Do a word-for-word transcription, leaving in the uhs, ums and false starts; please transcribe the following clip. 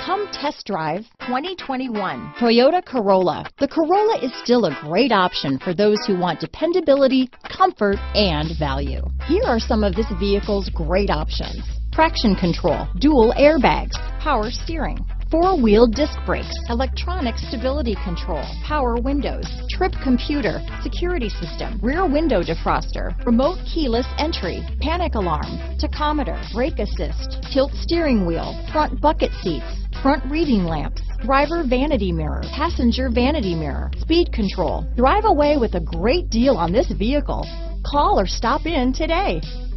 Come test drive twenty twenty-one Toyota Corolla. The Corolla is still a great option for those who want dependability, comfort, and value. Here are some of this vehicle's great options: traction control, dual airbags, power steering, four-wheel disc brakes, electronic stability control, power windows, trip computer, security system, rear window defroster, remote keyless entry, panic alarm, tachometer, brake assist, tilt steering wheel, front bucket seats, front reading lamps, driver vanity mirror, passenger vanity mirror, speed control. Drive away with a great deal on this vehicle. Call or stop in today.